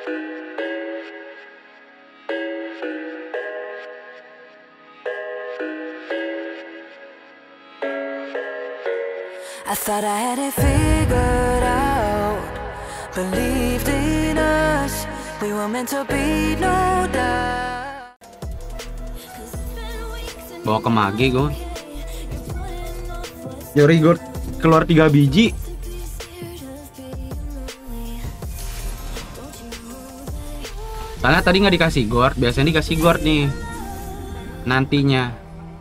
I thought I had it figured out, believed in us, we were meant to be, no doubt. Bawa ke Mage gue. Yori Gord keluar 3 biji. Soalnya tadi nggak dikasih Gord, biasanya dikasih Gord nih nantinya.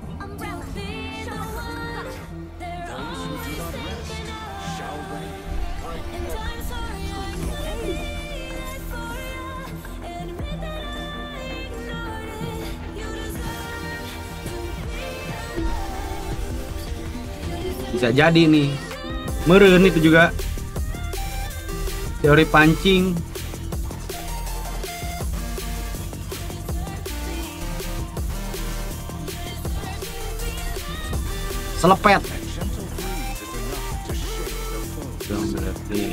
Bisa jadi nih meren itu juga teori pancing. Selepet dong, berarti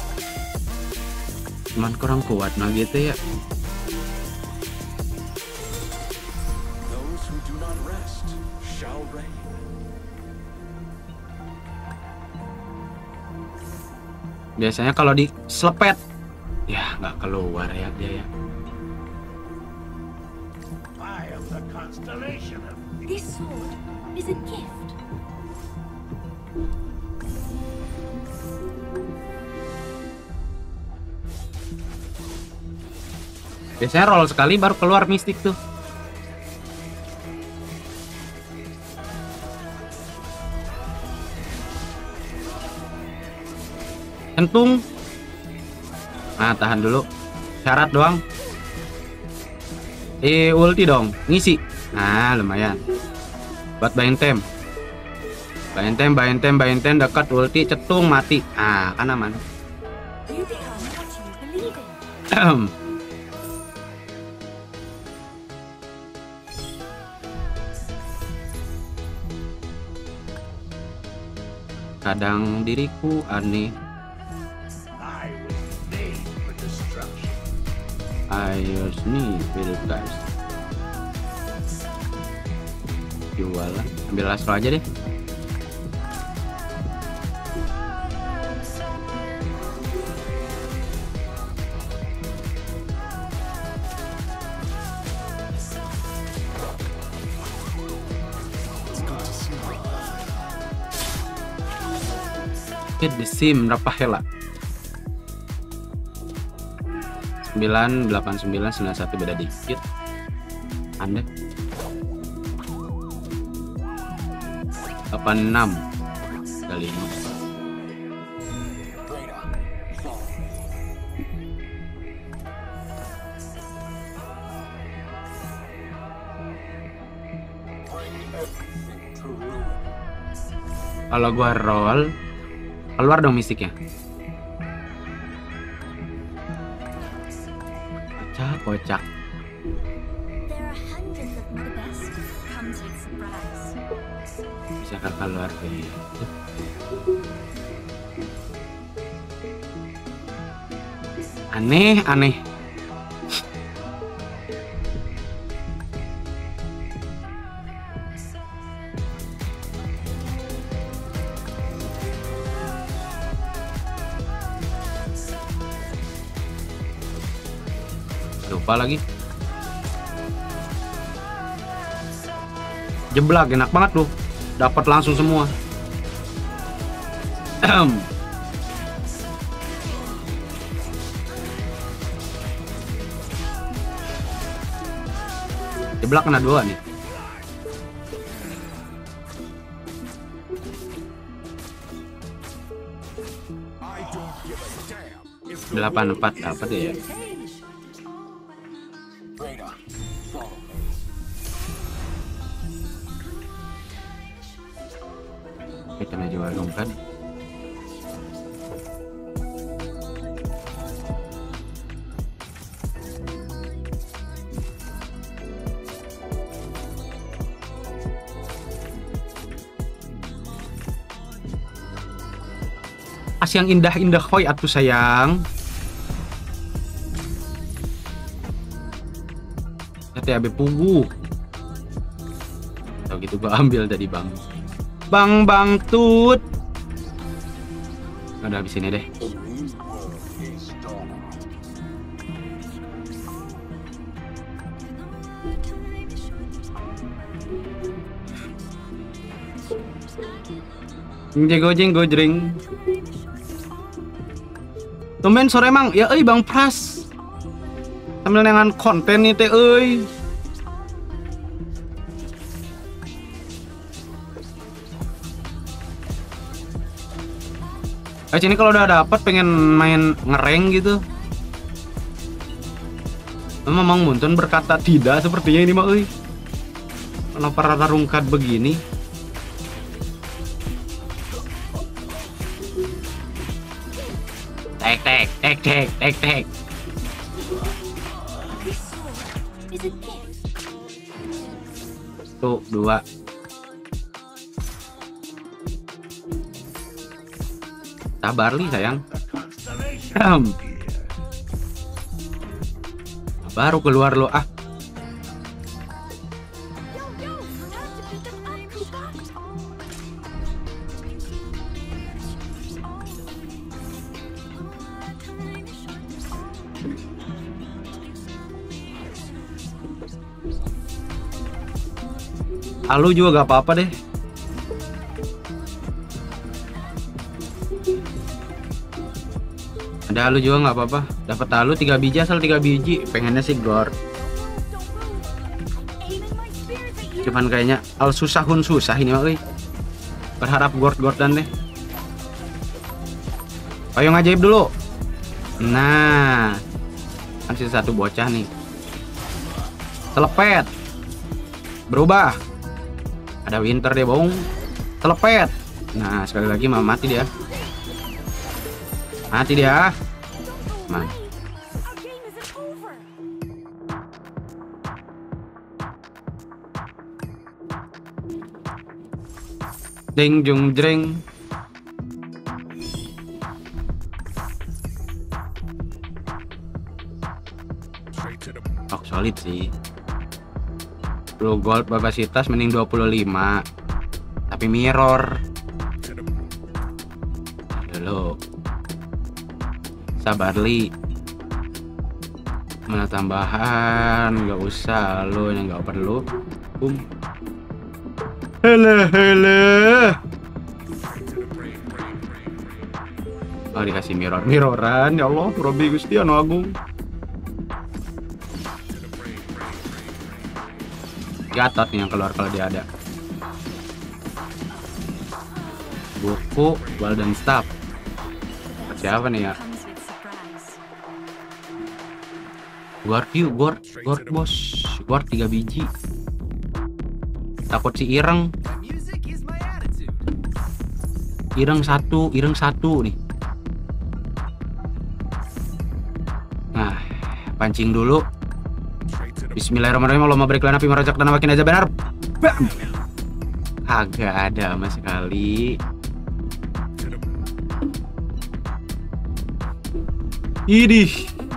cuman kurang kuat nah gitu ya. Biasanya kalau di selepet ya nggak keluar ya dia ya. This sword is a gift. Biasanya roll sekali baru keluar mistik tuh. Kentung. Nah, tahan dulu. Syarat doang. Ulti dong, ngisi. Nah, lumayan. Buat Baintem. Baintem dekat ulti cetung mati. Ah, kan aman. Kadang diriku aneh. Ayo nih pilih guys. Jualan, ambil Astro aja deh. Hit the sim berapa hela? 98991 beda dikit. Anda 86 kali 5. Kalau gua roll keluar dong mistiknya. Kocak. Bisa keluar kayak gitu. Aneh. Lupa lagi. Jeblak enak banget tuh. Dapat langsung semua. Jeblak kena 2 nih. Delapan 4 dapat ya. Kita aja warung kan. As yang indah-indah hoy atuh sayang. teh abe pugu. Kalau gitu gua ambil tadi bang. Bang tut. Udah habis ini deh. Jago jring. Tumben sore emang ya Bang Pras. Sambil dengan konten nih teh sini kalau udah dapat pengen main ngereng gitu. Memang Muntun berkata tidak sepertinya ini mah kenapa rata rungkat begini? Tek. This sword is a gift. Tuh, 2. Sabar li sayang. Baru keluar lo ah. Halo juga gak apa-apa deh. Ada halo juga nggak apa-apa. Dapat halo 3 biji asal 3 biji. Pengennya sih gor. Cuman kayaknya al susah ini mah Berharap gord-gordan deh. Ayo ngajaib dulu. Nah. Kan sisa 1 bocah nih. Telepet. Berubah. Ada winter deh, bong. Telepet. Nah, sekali lagi mati dia. Mati dia. Man. Ding jung jreng. Oh, solid sih. Blue gold kapasitas mending 25. Tapi mirror. Dulu. Sabar li. Mana tambahan? Nggak usah lo yang nggak perlu. Hele. Oh, dikasih mirroran ya Allah, Robi Gusti anu agung. Gatot nih yang keluar kalau dia ada. Buku, bal dan staff. Siapa nih ya? Guard bos. Guard 3 biji. Takut si Ireng. Ireng satu nih. Nah, pancing dulu. Bismillahirrahmanirrahim. Allahumma barik lana fi ma razaqtana makin aja benar. Bam. Kagak ada sama sekali. Idih.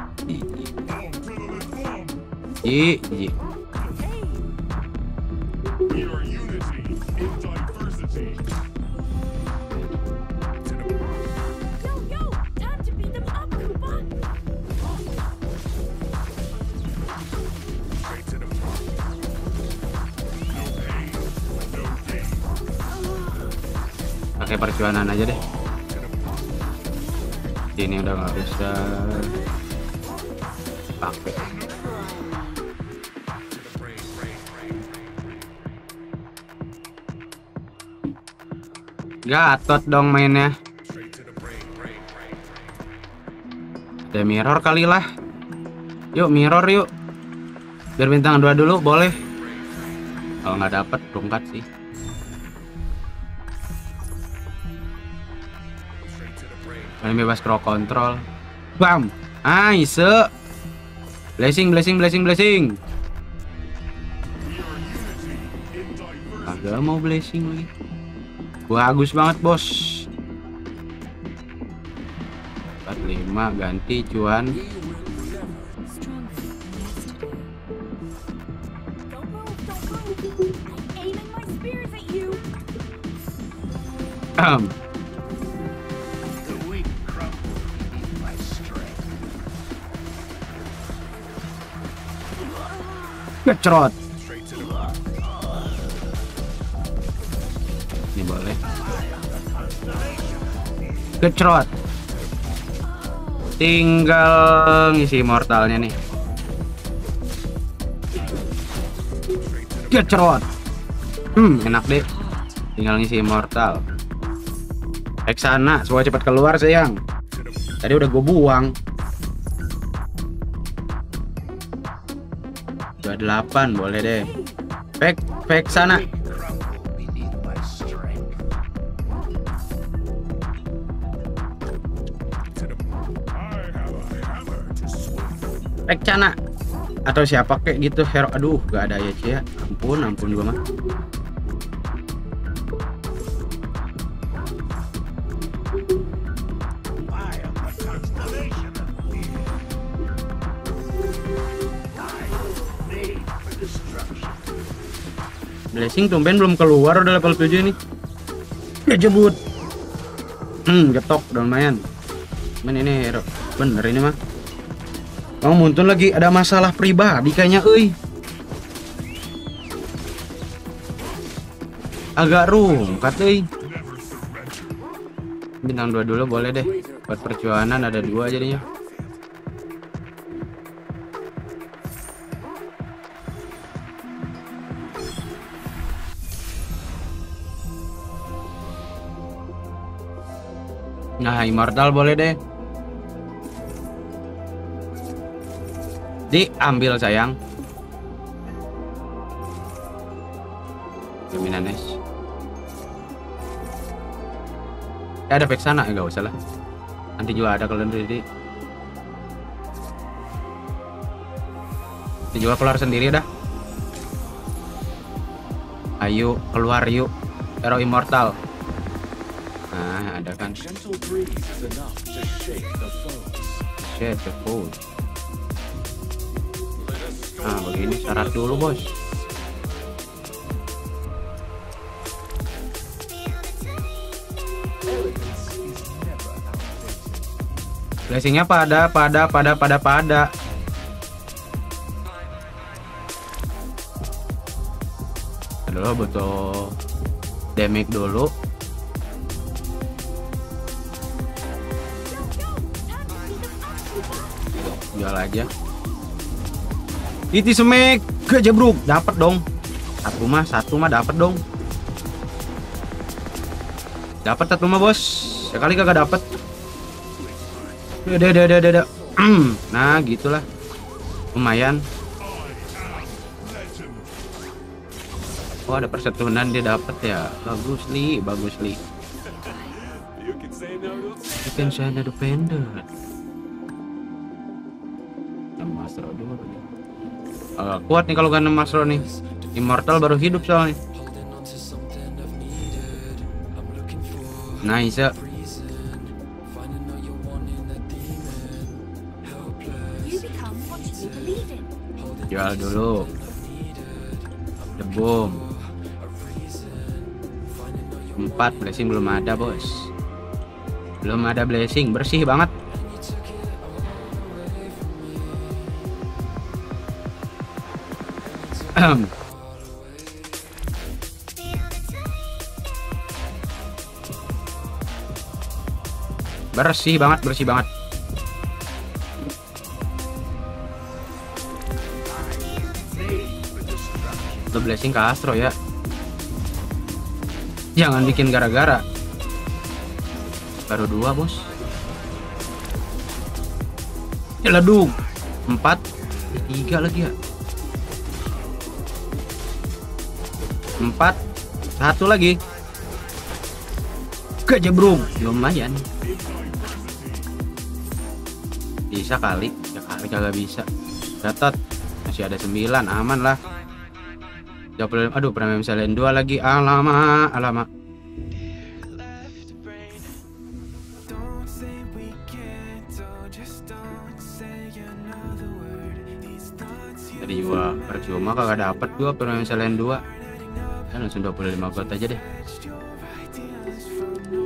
Pakai perjuangan aja deh. Ini udah nggak usah pakai. Gatot dong mainnya. Ada mirror kali lah. Yuk mirror yuk. Biar bintang 2 dulu boleh. Kalau nggak dapet rungkat sih. Paling bebas crow control. Bam. Nice. Blessing. Agak mau blessing lagi. Bagus banget bos. 45 ganti cuan. Gecrot. Ini boleh. Gecrot. Tinggal ngisi immortalnya nih. Gecrot. Enak deh. Tinggal ngisi immortal. Back sana, semua cepat keluar sayang. Tadi udah gue buang. 28 boleh deh. Back sana. Back sana. Atau siapa kayak gitu hero. Aduh, gak ada ya Cia. Ampun gua mah. Blessing tumben belum keluar, udah level 7 nih. Ya jebut. Getok udah lumayan. Cuman ini hero bener ini mah. Mau muncul lagi ada masalah pribadi kayaknya euy. Agak rungkat euy. Bintang 2 dulu boleh deh. Buat perjuangan ada 2 jadinya. Nah, immortal boleh deh. Diambil sayang. Dominanes. Ada back sana ya, gak usah lah. Nanti juga ada kalian ready. Nanti juga keluar sendiri dah. Ayo keluar yuk. Hero immortal. Nah, ada kan. Shit, the fool. Nah, begini syarat dulu, bos. Blessingnya pada. Aduh, butuh damage dulu. Jual aja. Iti semek ke jebruk, dapat dong. Satu mah dapat dong. Dapat satu mah, bos. Sekali kagak dapat. Udah. Nah, gitulah. Lumayan. Oh, ada persetunan dia dapat ya. Bagus li. You can say no defender. Masro dulu. Kuat nih kalau gak Masro nih. Immortal baru hidup soalnya. Nice ya. Jual dulu. The boom. 4 blessing belum ada, bos. Belum ada blessing, bersih banget. Bersih banget. Itu blessing ke Astro ya. Jangan bikin gara-gara. Baru 2, bos. Celedug. 4. 3 lagi ya. 4. 1 lagi. Kejebrung. Lumayan. Bisa kali. Ya kali kagak bisa. Datat. Masih ada 9. Aman lah. 25. Aduh, premium selain 2 lagi. Alamak. Tadi gua percuma kagak dapet gua premium selain 2. Kan langsung 25 gold aja deh.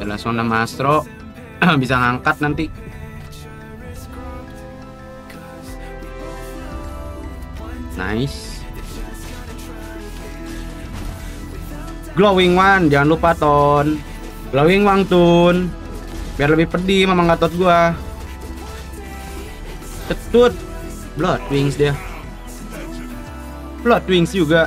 Dan langsung nama Astro bisa ngangkat nanti. Nice. Glowing One, jangan lupa Ton. Glowing One Tun. Biar lebih pedih Mamang Gatot gua. Ketut. Blood Wings dia. Blood Wings juga.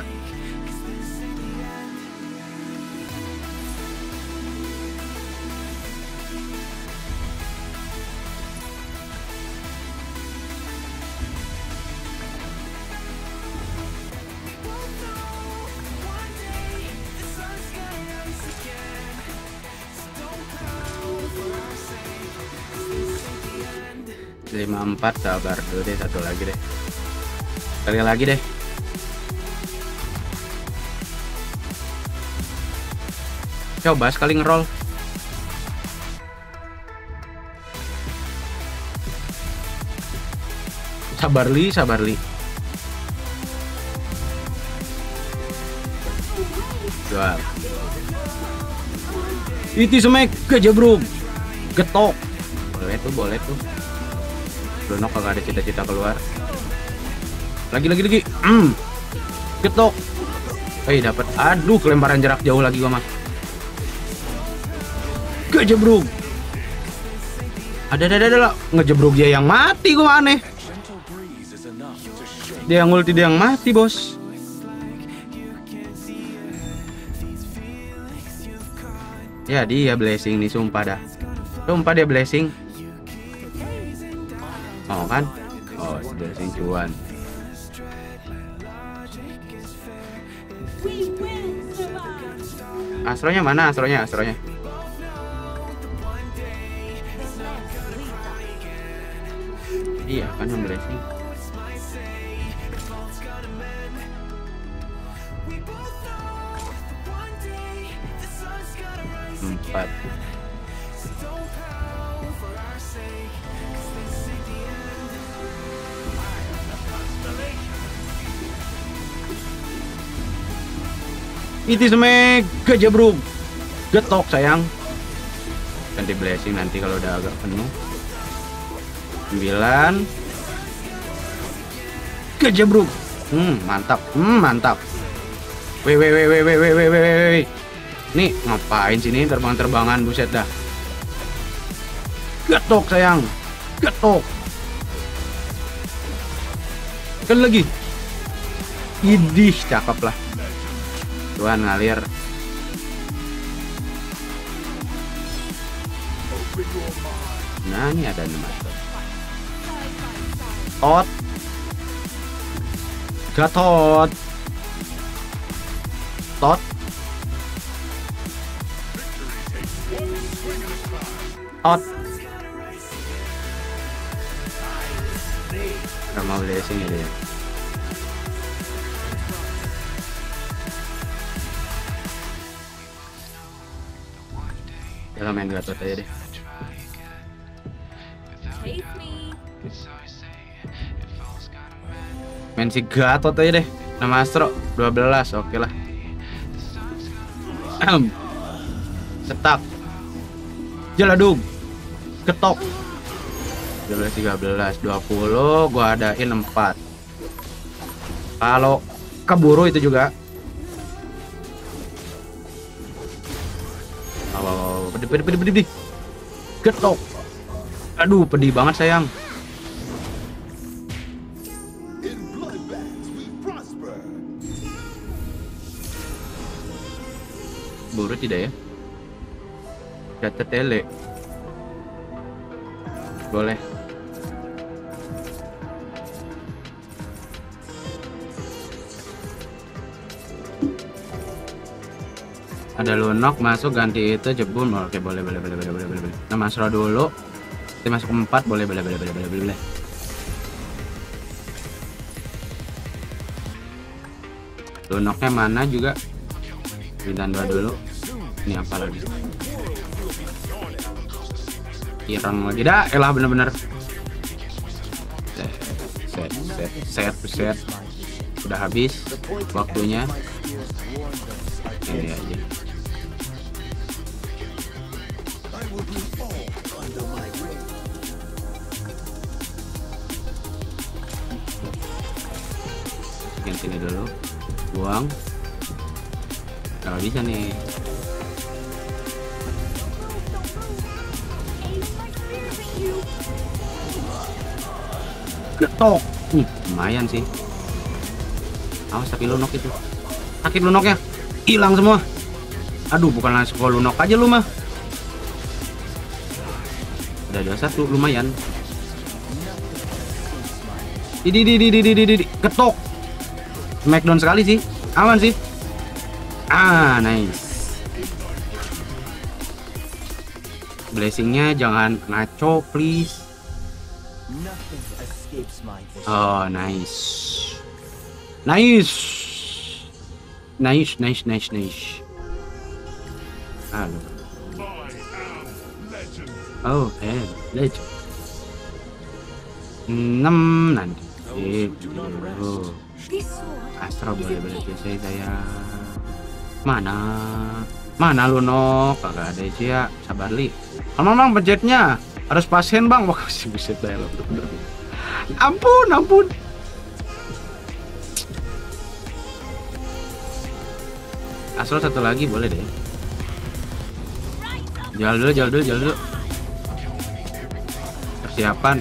Lima 4 sabar dulu deh, satu lagi deh. Sekali lagi deh. Coba sekali ngerol. Sabar li. Dua. Itu semek kejebruk. Getok. Boleh tuh. Lunok kagak ada cita-cita keluar. Lagi. Getok. Dapat. Aduh, kelemparan jarak jauh lagi gua mah. Kejebruk. Ada lah. Ngejebruk dia yang mati, gua aneh. Dia yang ulti, dia yang mati, bos. Ya dia blessing nih, sumpah dah. Sumpah dia blessing. Oh kan? Oh, blessing cuan. Astronya mana? Astronya. Iya kan yang blessing. Empat. Itu semek kejebruk. Getok sayang. Ganti blessing nanti kalau udah agak penuh. 9. Kejebruk. Mantap. Weh. Nih ngapain sini terbang-terbangan, buset dah. Getok sayang. Getok. Sekali lagi. Idih, cakep lah. Tuhan ngalir. Nah ini ada nama Tot. Gatot. Tot. Sama blessing ini ya. Jangan main Gatot aja deh. Main si Gatot aja deh. Nama Astro 12, oke lah. Setak. Jeladug. Ketok. 12, 13, 20, gua adain 4. Kalau keburu itu juga. Pedih. Getok. Aduh, pedih banget sayang. Buru tidak ya? Data tele. Boleh. Ada lunok masuk ganti itu jebun. Oke, boleh. Nah, Masro dulu. Kita masuk 4, boleh. Lunoknya mana juga? Bintang 2 dulu. Ini apa lagi? Irang lagi dah. Elah bener-bener. Set. Udah habis waktunya. Ini aja. Masukin sini dulu, buang. Kalau bisa nih. Getok. Lumayan sih. Awas tapi lunok itu. Sakit lunoknya. Hilang semua. Aduh, bukan langsung lunok aja lu mah. Udah 21 lumayan. Di ketok. Smackdown sekali sih. Aman sih. Ah, nice. Blessingnya jangan ngaco please. Oh, nice. Nice. Halo. Oh, legend. 6 nanti. Oh. Astro boleh saya. Mana Lunok? Kagak ada sih ya. Sabar li. Bang budgetnya harus pasien bang. Wah sih buset dah lo. Ampun. Astro satu lagi boleh deh. Jual dulu. Persiapan.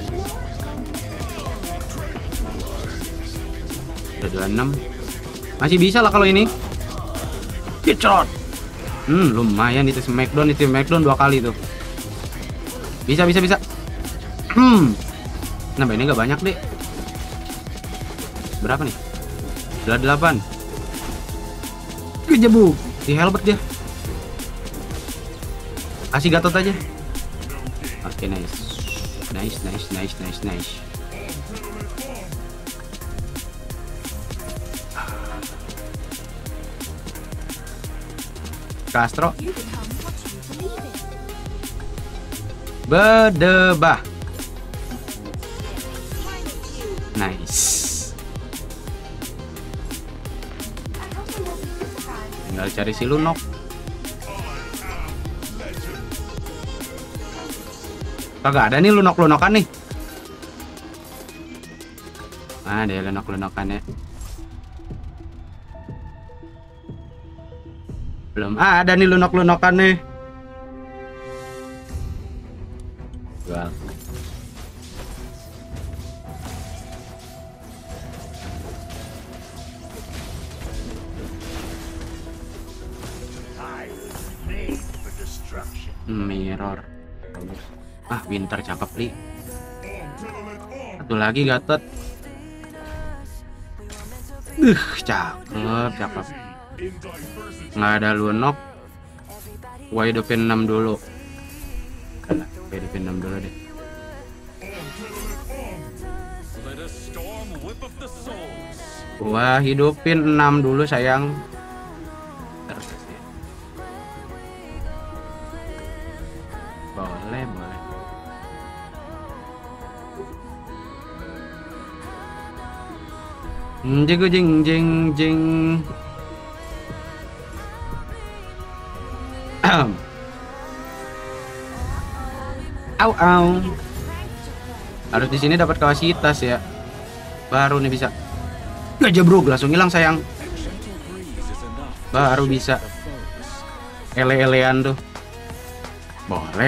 Udah 26. Masih bisa lah kalau ini. Kicot. Lumayan itu Smackdown 2 kali tuh. Bisa. Nah, ini nggak banyak deh. Berapa nih? 8. Kejebuk. Di helmet dia. Kasih Gatot aja. Oke, nice. Castro. Bedebah. Nice. Tinggal cari si Lunok. Kagak ada nih lunok-lunokan nih. Ada lunok-lunokannya. Belum ada nih lunok-lunokan nih. Jual. Mirror. Winter cakep li. Satu lagi Gatot. Cakep. Nggak ada Lunok. Gua hidupin 6 dulu. Gua hidupin 6 dulu deh. Gua hidupin 6 dulu sayang. Boleh. Jing. Au. Harus di sini dapat kapasitas ya. Baru nih bisa. Ngejebruk langsung hilang sayang. Baru bisa. Ele-elean tuh. Boleh.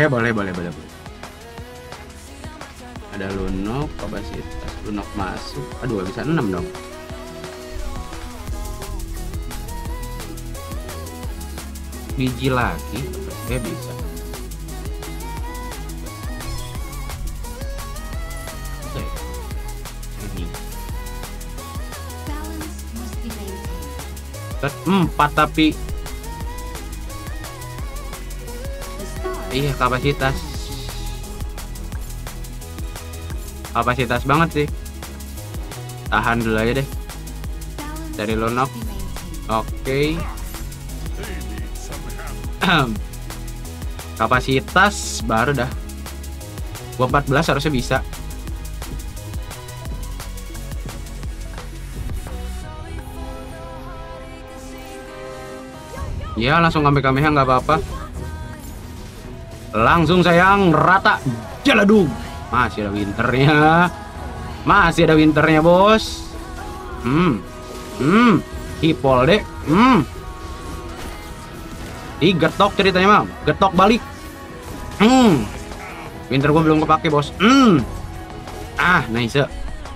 Ada Lunok, kapasitas Lunok masuk. Aduh, bisa 6 dong. Biji lagi, ya bisa. Ini. 4 tapi. Iya, kapasitas banget sih. Tahan dulu aja deh. Dari Lunok. Oke. Kapasitas baru dah. Gua 14 harusnya bisa. Ya langsung Kamehameha nggak apa-apa. Langsung sayang, rata. Jaladug. Masih ada winternya. Masih ada winternya, bos. Hipol deh. Digetok ceritanya mah. Getok balik. Winter gua belum kepake, bos. Nice.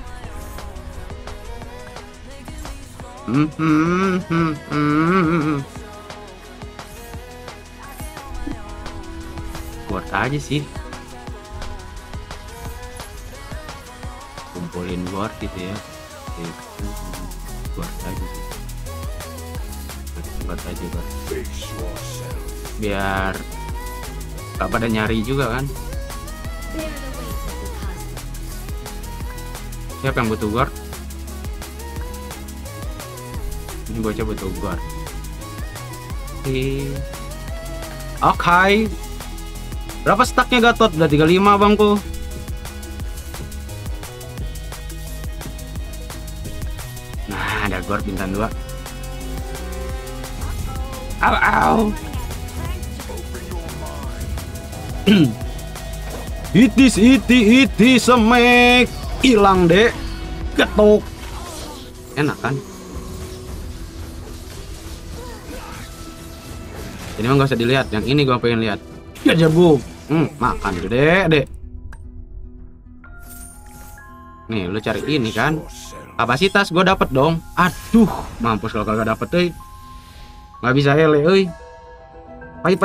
Buat aja sih. Kumpulin guard gitu ya. Guard aja sih. Guard aja guard. Biar gak pada nyari juga kan. Siapa yang butuh guard? Ini bocah butuh guard. Oke. Berapa stacknya Gatot? Udah 35 bangku. Nah, ada guard bintang 2. Au. Iti semek. Hilang deh. Getok. Enak kan? Ini mah gak usah dilihat. Yang ini gua pengen lihat. Ya jabu. Makan gede deh. Nih lu cari ini kan. Kapasitas gue dapet dong. Aduh, mampus kalau kagak dapet euy. Nggak bisa ele euy. Pait.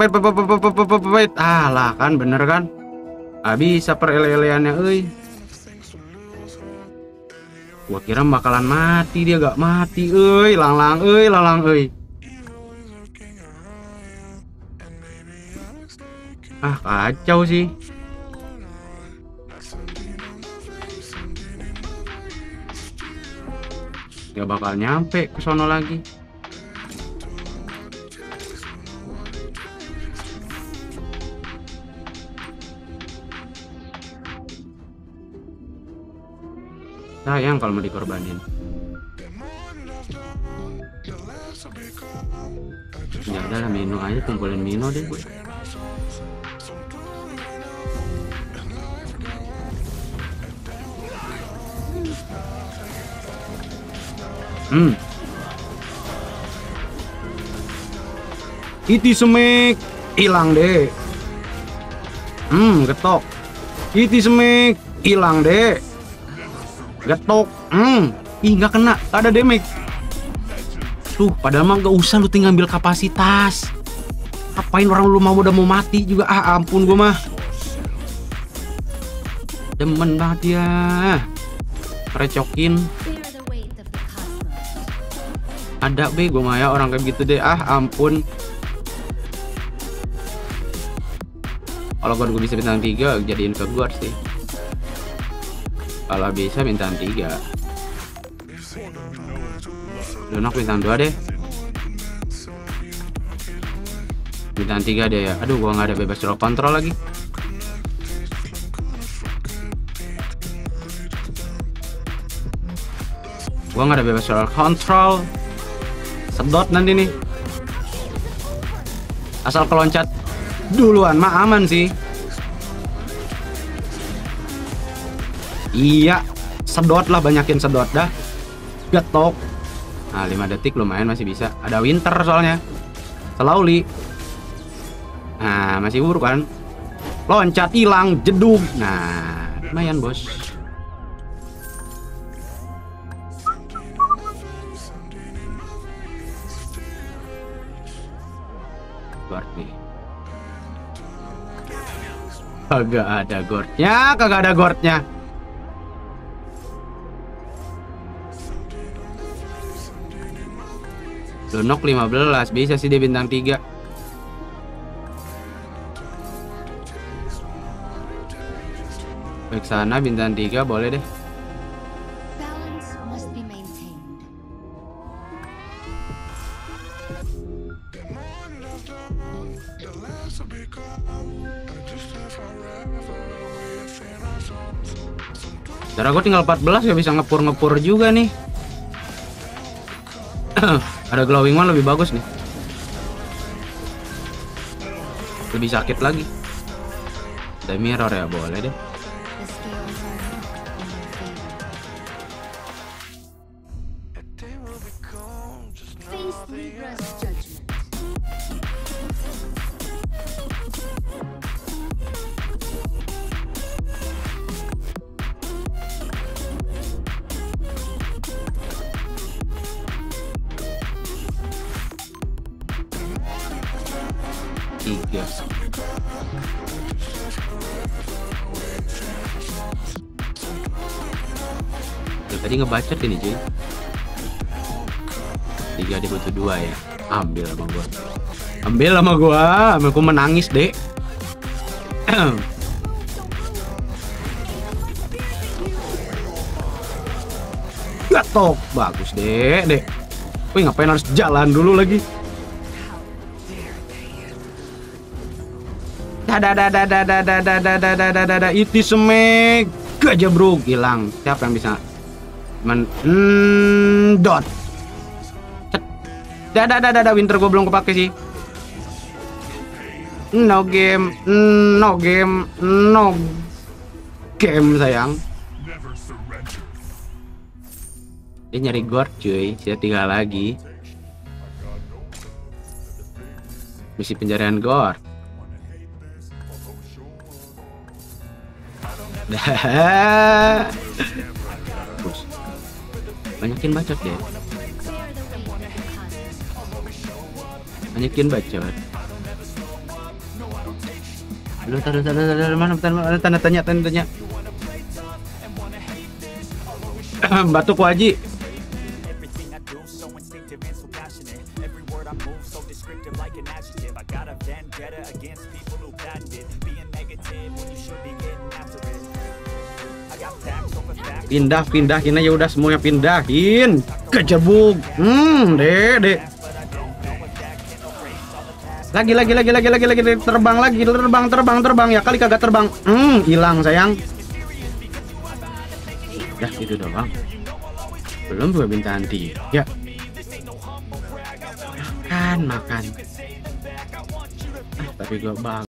Lah kan bener kan. Bisa per ele-eleannya euy. Gua kira bakalan mati, dia gak mati euy. Lalang euy. Kacau sih. Gak bakal nyampe ke sono lagi. Sayang kalau mau dikorbanin. Ya udahlah, Mino aja, kumpulin Mino deh. Iti semek. Hilang deh. Getok. Iti semek. Hilang deh. Getok. Ih, nggak kena. Gak ada damage. Tuh, padahal mah gak usah lu tinggal ambil kapasitas. Apain orang lu udah mau mati juga. Ampun gua mah. Demen banget ya. Recokin. Ada bego mah ya orang kayak gitu deh. Ampun. Kalau gue bisa bintang 3 jadiin ke guard sih. Kalau bisa bintang 3. Donok bintang 2 deh. Bintang 3 deh ya. Aduh, gua nggak ada bebas roll control lagi. Gua nggak ada bebas roll control. Sedot nanti nih. Asal keloncat duluan mah aman sih. Iya, sedot lah, banyakin sedot dah. Getok. Nah, 5 detik lumayan, masih bisa. Ada winter soalnya. Slowly. Nah, masih buruk kan. Loncat hilang, jedug. Nah, lumayan, bos. Guard nih. Kagak ada guardnya. Donok 15, bisa sih dia bintang 3. Baik sana bintang 3 boleh deh. Darah gue tinggal 14, gak bisa ngepur juga nih. Ada glowing one lebih bagus nih. lebih sakit lagi. Ada mirror ya, boleh deh. The scales are not in your favor. Face Libra's judgment. Tiga. Tadi ngebacot ini cuy. 3 dia butuh 2 ya. Ambil sama gua. Aku menangis dek. Gatok, bagus dek. Wih, ngapain harus jalan dulu lagi? Itu semek gajah bro, hilang. Siapa yang bisa dot? Winter gue belum kepake sih. No game sayang. Dia nyari guard cuy, saya tinggal lagi. Misi pencarian guard. Bus. Banyakin bacot deh. Banyakin bacot. Lu mana tanda tanya. Batuk Waji. Pindahin aja udah, semuanya pindahin. Kejebuk. Dek. Lagi terbang ya kali kagak terbang. Hilang sayang. Dah itu doang. Belum gue bintang 3. Makan. Tapi gue bang.